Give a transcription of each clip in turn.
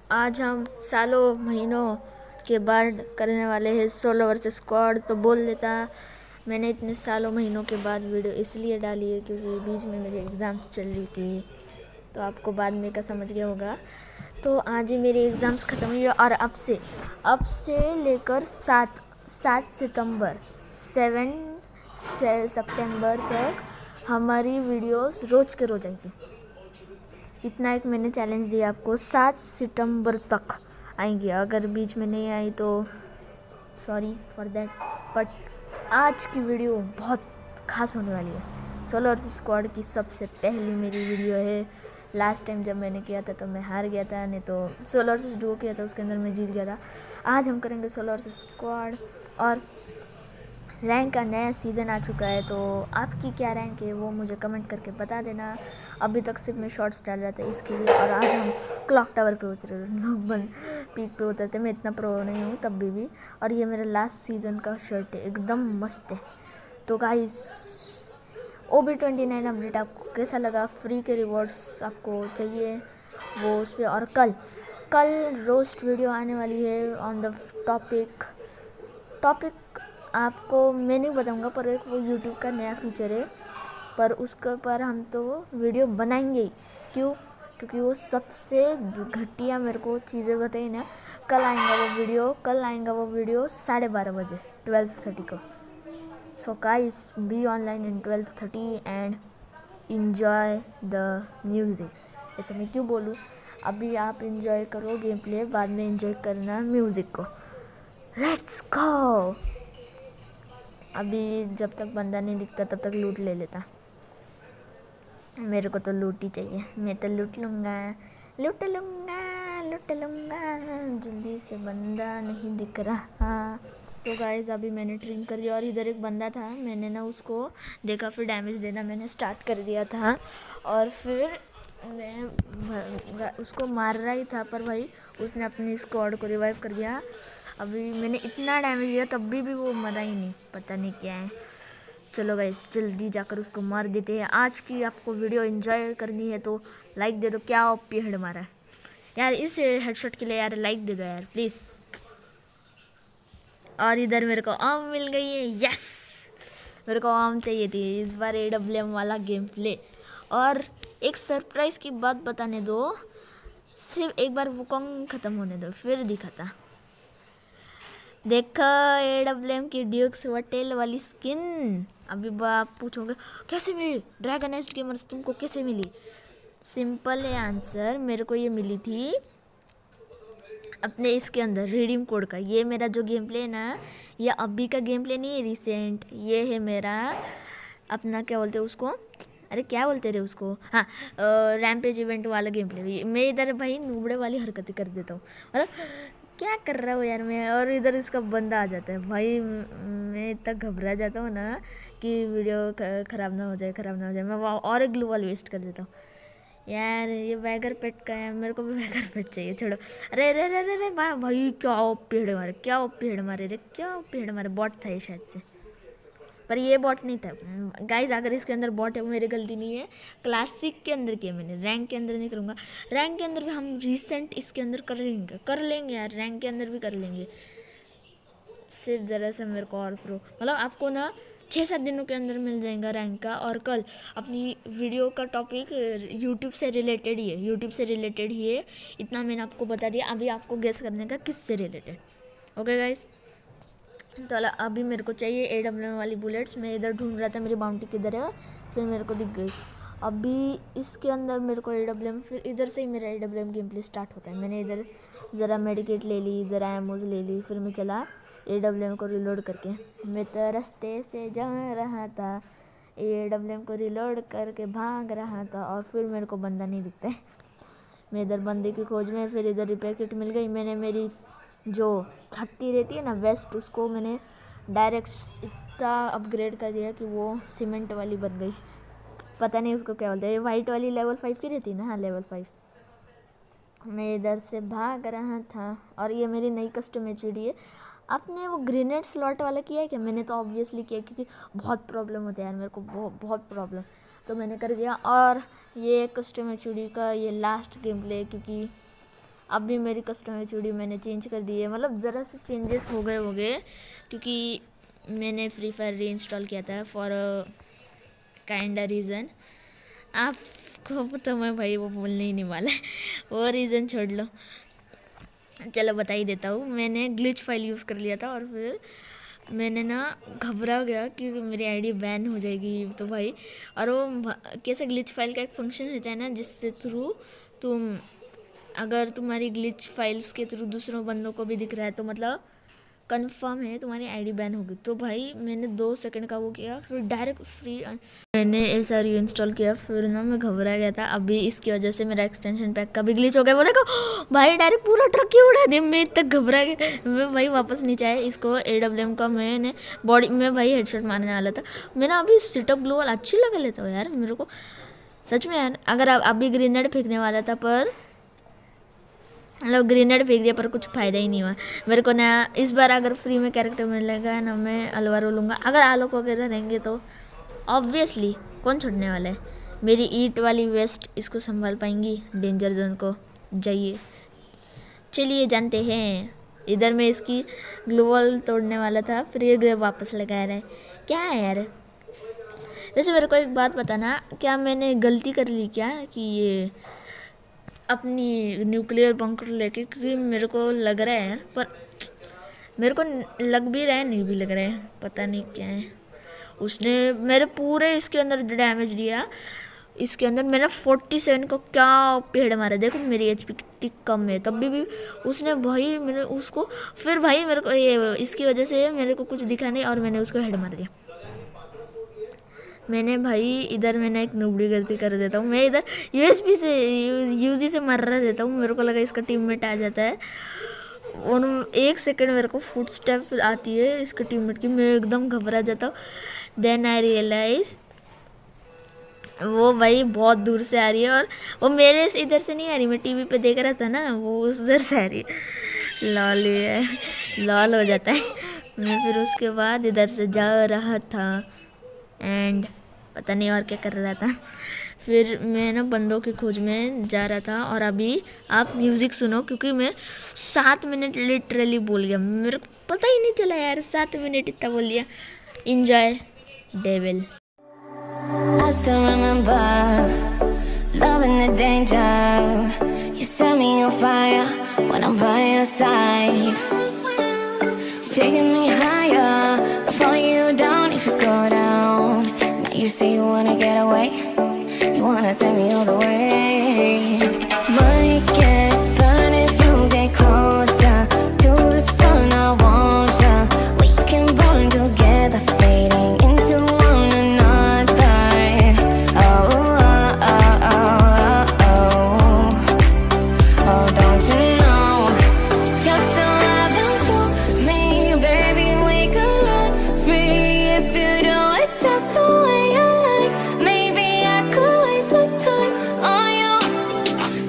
आज हम सालों महीनों के बाद करने वाले हैं सोलो वर्सेस स्क्वाड। तो बोल देता मैंने इतने सालों महीनों के बाद वीडियो इसलिए डाली है क्योंकि बीच में मेरी एग्ज़ाम्स चल रही थी, तो आपको बाद में का समझ गया होगा। तो आज ही मेरी एग्ज़ाम्स ख़त्म हुई और अब से लेकर 7 सितंबर 7 सितंबर तक हमारी वीडियोस रोज़ के रोज़ आएगी। इतना एक मैंने चैलेंज दिया आपको, 7 सितंबर तक आएंगी। अगर बीच में नहीं आई तो सॉरी फॉर दैट, बट आज की वीडियो बहुत खास होने वाली है। सोलो वर्सेस स्क्वाड की सबसे पहली मेरी वीडियो है। लास्ट टाइम जब मैंने किया था तो मैं हार गया था, नहीं तो सोलो वर्सेस डुओ किया था उसके अंदर मैं जीत गया था। आज हम करेंगे सोलो वर्सेस स्क्वाड और रैंक का नया सीज़न आ चुका है। तो आपकी क्या रैंक है वो मुझे कमेंट करके बता देना। अभी तक सिर्फ मैं शॉर्ट्स डाल रहा था इसके लिए, और आज हम क्लॉक टावर पे उतरे, लोग बन पीक पे उतरते। मैं इतना प्रो नहीं हूँ तब भी। और ये मेरा लास्ट सीज़न का शर्ट है, एकदम मस्त है। तो गाइस OB29 अपडेट आपको कैसा लगा? फ्री के रिवॉर्ड्स आपको चाहिए वो उस पर। और कल रोस्ट वीडियो आने वाली है ऑन द टॉपिक आपको मैं नहीं बताऊंगा, पर एक वो यूट्यूब का नया फीचर है, पर उसके पर हम तो वीडियो बनाएंगे ही। क्यों? क्योंकि वो सबसे घटिया मेरे को चीज़ें बताई ना। कल आएगा वो वीडियो 12:30 बजे 12:30 को। So guys be online in 12:30 and enjoy the music. ऐसे मैं क्यों बोलूँ? अभी आप इंजॉय करो गेम प्ले, बाद में इंजॉय करना म्यूज़िक को। Let's go. अभी जब तक बंदा नहीं दिखता तब तक लूट ले लेता। मेरे को तो लूट ही चाहिए, मैं तो लूट लूँगा जल्दी से, बंदा नहीं दिख रहा। तो गाइस अभी मैंने ट्रिम कर दिया और इधर एक बंदा था, मैंने ना उसको देखा, फिर डैमेज देना मैंने स्टार्ट कर दिया था। और फिर मैं उसको मार रहा ही था, पर भाई उसने अपनी स्क्वाड को रिवाइव कर दिया। अभी मैंने इतना डैमेज दिया तब भी वो मरा ही नहीं, पता नहीं क्या है। चलो गाइस जल्दी जाकर उसको मार देते हैं। आज की आपको वीडियो एंजॉय करनी है तो लाइक दे दो। क्या ओपी हेड मारा है यार, इस हेडशॉट के लिए यार लाइक दे दो यार प्लीज़। और इधर मेरे को आर्म मिल गई है, यस मेरे को आर्म चाहिए थी इस बार AWM वाला गेम प्ले। और एक सरप्राइज़ की बात बताने दो, सिर्फ एक बार वुकोंग ख़त्म होने दो फिर दिखाता। देखो AWM की ड्यूक्स वटेल वाली स्किन। अभी आप पूछोगे कैसे मिली? ड्रैगन एस्ट गेमर्स तुमको कैसे मिली? सिंपल है आंसर, मेरे को ये मिली थी अपने इसके अंदर रिडीम कोड का। ये मेरा जो गेम प्ले है ना, ये अभी का गेम प्ले नहीं है, रिसेंट। ये है मेरा अपना क्या बोलते हैं उसको, अरे क्या बोलते रहे उसको, हाँ रैम्पेज इवेंट वाला गेम प्ले। मैं इधर भाई नूबड़े वाली हरकतें कर देता हूँ, मतलब क्या कर रहा हूँ यार मैं। और इधर इसका बंदा आ जाता है भाई, मैं इतना घबरा जाता हूँ ना कि वीडियो ख़राब ना हो जाए। मैं और एक ग्लू वॉल वेस्ट कर देता हूँ यार। ये वैगर पेट का है, मेरे को भी वैगर पेट चाहिए। छोड़ो। अरे अरे अरे अरे अरे भाई क्या वो पेड़ मारे बॉट था ये शायद से, पर ये बॉट नहीं था गाइज। अगर इसके अंदर बॉट है वो मेरी गलती नहीं है। क्लासिक के अंदर किया मैंने, रैंक के अंदर नहीं करूँगा। रैंक के अंदर भी हम रिसेंट इसके अंदर कर लेंगे यार, रैंक के अंदर भी कर लेंगे। सिर्फ ज़रा सा मेरे को और प्रो, मतलब आपको ना 6-7 दिनों के अंदर मिल जाएगा रैंक का। और कल अपनी वीडियो का टॉपिक यूट्यूब से रिलेटेड ही है, इतना मैंने आपको बता दिया। अभी आपको गेस करने का किससे रिलेटेड। ओके गाइस, तो अभी मेरे को चाहिए AWM वाली बुलेट्स। मैं इधर ढूंढ रहा था मेरी बाउंटी किधर है, फिर मेरे को दिख गई। अभी इसके अंदर मेरे को AWM, फिर इधर से ही मेरा AWM गेम प्ले स्टार्ट होता है। मैंने इधर ज़रा मेडिकेट ले ली, ज़रा एमोज ले ली, फिर मैं चला AWM को रिलोड करके। मैं तो रास्ते से जा रहा था, AWM को रिलोड करके भाग रहा था, और फिर मेरे को बंदा नहीं दिखता है। मैं इधर बंदे की खोज में, फिर इधर रिपेयर किट मिल गई। मैंने मेरी जो छत्ती रहती है ना वेस्ट, उसको मैंने डायरेक्ट इतना अपग्रेड कर दिया कि वो सीमेंट वाली बन गई। पता नहीं उसको क्या बोलते हैं, वाइट वाली लेवल 5 की रहती है ना, हाँ लेवल 5। मैं इधर से भाग रहा था, और ये मेरी नई कस्टम HUD है। आपने वो ग्रेनेड स्लॉट वाला किया है क्या? मैंने तो ऑब्वियसली किया, क्योंकि बहुत प्रॉब्लम होता है यार मेरे को, बहुत प्रॉब्लम, तो मैंने कर दिया। और ये कस्टम HUD का ये लास्ट गेम प्ले है, क्योंकि अब भी मेरी कस्टमाइज वीडियो मैंने चेंज कर दी है, मतलब ज़रा से चेंजेस हो गए क्योंकि मैंने फ्री फायर रीइंस्टॉल किया था फॉर काइंड रीज़न। आपको तो मैं भाई वो बोलने ही नहीं वाला है, वो रीज़न छोड़ लो, चलो बता ही देता हूँ। मैंने ग्लिच फाइल यूज़ कर लिया था और फिर मैंने ना घबरा गया कि मेरी आईडी बैन हो जाएगी तो भाई, और वो कैसे ग्लिच फाइल का एक फंक्शन रहता है ना जिससे थ्रू तुम, अगर तुम्हारी ग्लिच फाइल्स के थ्रू दूसरों बंदों को भी दिख रहा है तो मतलब कंफर्म है तुम्हारी आईडी बैन होगी। तो भाई मैंने 2 सेकंड का वो किया, फिर डायरेक्ट फ्री मैंने ऐसा रीइंस्टॉल किया, फिर ना मैं घबरा गया था। अभी इसकी वजह से मेरा एक्सटेंशन पैक का भी ग्लिच हो गया। वो देखो भाई डायरेक्ट पूरा ट्रक ही उड़ा दिया, मैं इतना घबरा गया। मैं भाई वापस नीचे आया, इसको AWM का मैंने बॉडी में भाई हेडशॉट मारने वाला था। मैंने अभी सिटअप ग्लोवल अच्छी लगा लेता हूँ यार मेरे को सच में यार। अगर अभी ग्रेनेड फेंकने वाला था पर मतलब ग्रेनेड फेंक दिया पर कुछ फ़ायदा ही नहीं हुआ मेरे को ना। इस बार अगर फ्री में कैरेक्टर मिलेगा ना मैं अलवारो लूँगा। अगर आलोक वगैरह रहेंगे तो ऑब्वियसली कौन छोड़ने वाला है। मेरी ईट वाली वेस्ट इसको संभाल पाएंगी डेंजर जोन को। जाइए चलिए जानते हैं। इधर मैं इसकी ग्लोवल तोड़ने वाला था, फिर ये वापस लगा रहा है। क्या है यार। वैसे मेरे को एक बात बताना, क्या मैंने गलती कर ली क्या कि ये अपनी न्यूक्लियर बंकर लेके, क्योंकि मेरे को लग रहा है पर मेरे को लग भी रहा है नहीं भी लग रहा है, पता नहीं क्या है। उसने मेरे पूरे इसके अंदर डैमेज दिया। इसके अंदर मैंने 47 को क्या पेड़ मारा। देखो मेरी HP कितनी कम है तब भी उसने भाई, मैंने उसको फिर भाई मेरे को ये इसकी वजह से मेरे को कुछ दिखा नहीं और मैंने उसको हेड मार दिया। मैंने भाई इधर मैंने एक नूबड़ी गलती कर देता हूँ। मैं इधर USB से UZ से मर रहा रहता हूँ। मेरे को लगा इसका टीममेट आ जाता है और 1 सेकंड मेरे को फुटस्टेप आती है इसके टीममेट की, मैं एकदम घबरा जाता हूँ। देन आई रियलाइज वो भाई बहुत दूर से आ रही है और वो मेरे इधर से नहीं आ रही। मैं TV पे देख रहा था ना, वो उस उधर से आ रही है। लॉल है, लॉल हो जाता है। मैं फिर उसके बाद इधर से जा रहा था एंड पता नहीं और क्या कर रहा था। फिर मैं ना बंदों की खोज में जा रहा था और अभी आप म्यूज़िक सुनो क्योंकि मैं 7 मिनट लिटरली बोल गया। मेरे को पता ही नहीं चला यार 7 मिनट इतना बोल लिया। Enjoy Devil. I still remember loving the danger. You set me on fire when I'm by your side. Taking me higher, I'll follow you down if you go down. Now you say you wanna get away, you wanna take me all the way. Might get burned if you get closer to the sun. I want ya. We can burn together, fading into one another. Oh, oh, oh, oh, oh, oh, don't you know you're still loving for me, baby? We could run free if you do it just the way you like. Maybe I could waste my time on you.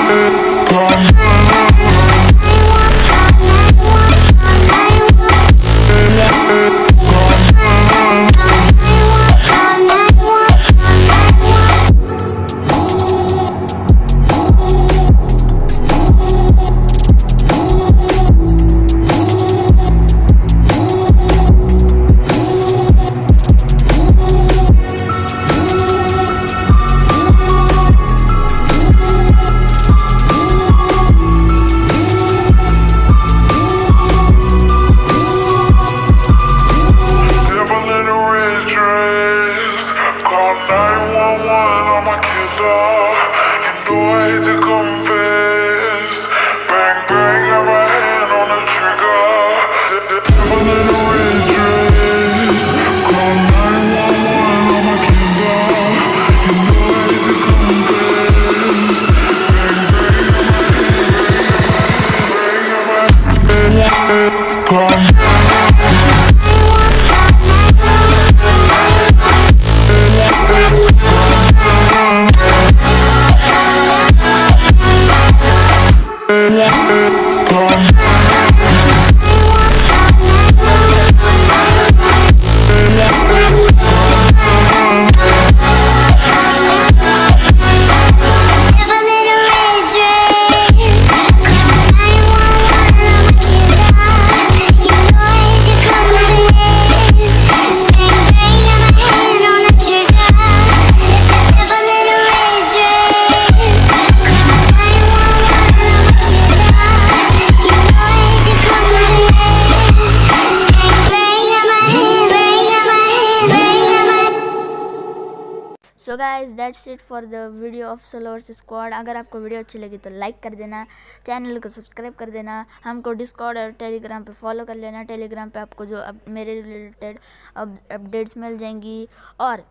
So guys that's it for the video of solo versus squad. अगर आपको video अच्छी लगी तो like कर देना, channel को subscribe कर देना, हमको डिस्कॉर्ड और टेलीग्राम पे फॉलो कर लेना। टेलीग्राम पे आपको जो मेरे रिलेटेड अपडेट्स मिल जाएंगी और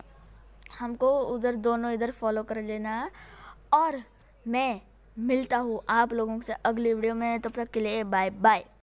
हमको उधर दोनों इधर फॉलो कर लेना। और मैं मिलता हूँ आप लोगों से अगली वीडियो में, तब तक के लिए बाय बाय।